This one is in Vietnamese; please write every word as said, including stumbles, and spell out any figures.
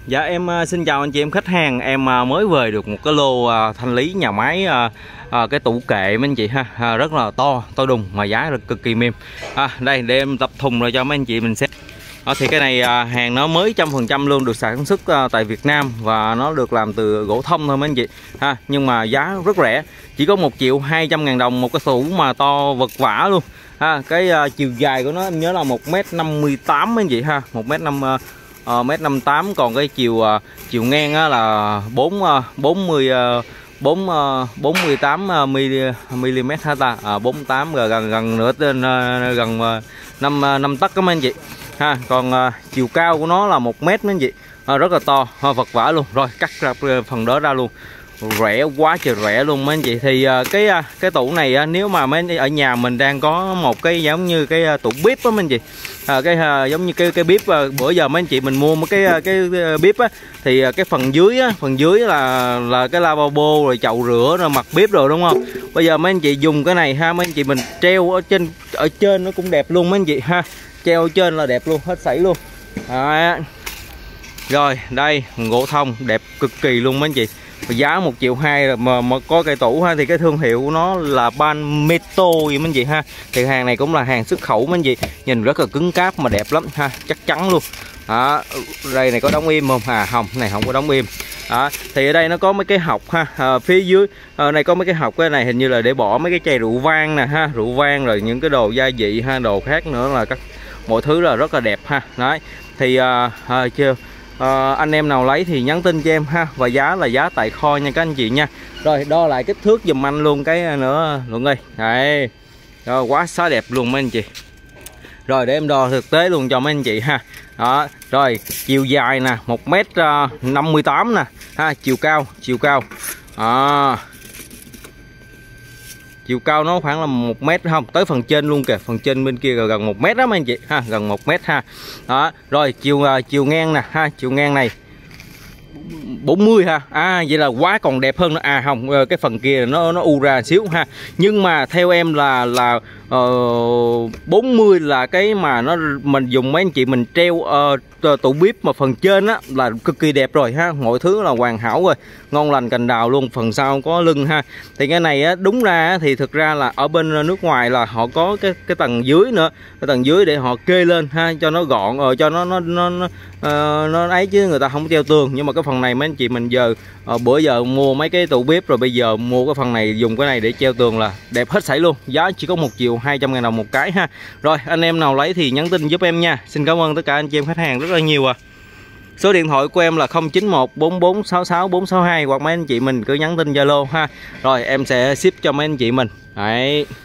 Dạ em xin chào anh chị em khách hàng. Em mới về được một cái lô thanh lý nhà máy à, cái tủ kệ mấy anh chị ha, à, rất là to to đùng mà giá là cực kỳ mềm. À, đây để em tập thùng rồi cho mấy anh chị mình xem. À, thì cái này à, hàng nó mới trăm phần trăm luôn, được sản xuất à, tại Việt Nam và nó được làm từ gỗ thông thôi mấy anh chị ha, nhưng mà giá rất rẻ, chỉ có một triệu hai trăm ngàn đồng một cái tủ mà to vật vã luôn ha. Cái à, chiều dài của nó em nhớ là một mét năm mươi tám mấy anh chị ha, một mét năm Uh, mét năm mươi tám, còn cái chiều uh, chiều ngang á, là bốn uh, bốn mươi uh, bốn uh, bốn mươi tám mm ha ta, à, bốn mươi tám gần gần gần nửa trên uh, gần uh, năm uh, năm tấc các anh chị ha. Còn uh, chiều cao của nó là một mét mấy anh chị, uh, rất là to, uh, vật vã luôn. Rồi cắt ra phần đó ra luôn, rẻ quá trời rẻ luôn mấy anh chị. Thì uh, cái uh, cái tủ này uh, nếu mà mấy anh ở nhà mình đang có một cái giống như cái uh, tủ bếp á mấy anh chị, à, cái uh, giống như cái cái bếp uh, bữa giờ mấy anh chị mình mua một cái uh, cái uh, bếp á, thì uh, cái phần dưới á, phần dưới là là cái lavabo rồi chậu rửa rồi mặt bếp rồi đúng không. Bây giờ mấy anh chị dùng cái này ha, mấy anh chị mình treo ở trên ở trên nó cũng đẹp luôn mấy anh chị ha, treo ở trên là đẹp luôn, hết sảy luôn. À, rồi đây gỗ thông đẹp cực kỳ luôn mấy anh chị, giá một triệu hai mà mà có cây tủ ha. Thì cái thương hiệu của nó là Ban Meto gì mấy anh chị ha. Thì hàng này cũng là hàng xuất khẩu mấy anh chị, nhìn rất là cứng cáp mà đẹp lắm ha, chắc chắn luôn. Đó, đây này có đóng im không? À không, này không có đóng im. Đó, thì ở đây nó có mấy cái hộc ha, à, phía dưới à, này có mấy cái hộc, cái này hình như là để bỏ mấy cái chai rượu vang nè ha, rượu vang rồi những cái đồ gia vị ha, đồ khác nữa là các mọi thứ là rất là đẹp ha. Đấy, thì à, à, chưa À, anh em nào lấy thì nhắn tin cho em ha, và giá là giá tại kho nha các anh chị nha. Rồi đo lại kích thước giùm anh luôn cái nữa luôn ơi. Đấy, rồi, quá xá đẹp luôn mấy anh chị. Rồi để em đo thực tế luôn cho mấy anh chị ha. Đó, rồi chiều dài nè một mét năm mươi tám nè ha, chiều cao chiều cao à, chiều cao nó khoảng là một mét không, tới phần trên luôn kìa, phần trên bên kia gần một mét đó mấy anh chị ha, gần một mét ha. Đó, rồi chiều uh, chiều ngang nè ha, chiều ngang này bốn mươi ha. À vậy là quá còn đẹp hơn nữa. À không, cái phần kia nó nó u ra xíu ha, nhưng mà theo em là là uh, bốn mươi là cái mà nó mình dùng mấy anh chị mình treo uh, tủ bếp mà phần trên á là cực kỳ đẹp rồi ha, mọi thứ là hoàn hảo rồi, ngon lành cành đào luôn. Phần sau có lưng ha. Thì cái này á, đúng ra á, thì thực ra là ở bên nước ngoài là họ có cái cái tầng dưới nữa, cái tầng dưới để họ kê lên ha, cho nó gọn rồi cho nó nó nó nó, uh, nó ấy, chứ người ta không treo tường. Nhưng mà cái phần này mấy anh chị mình giờ uh, bữa giờ mua mấy cái tủ bếp rồi bây giờ mua cái phần này dùng cái này để treo tường là đẹp hết sảy luôn, giá chỉ có một triệu hai trăm ngàn đồng một cái ha. Rồi anh em nào lấy thì nhắn tin giúp em nha. Xin cảm ơn tất cả anh chị em khách hàng rất là nhiều à. Số điện thoại của em là không chín một bốn bốn sáu sáu bốn sáu hai, hoặc mấy anh chị mình cứ nhắn tin Zalo ha. Rồi em sẽ ship cho mấy anh chị mình. Đấy.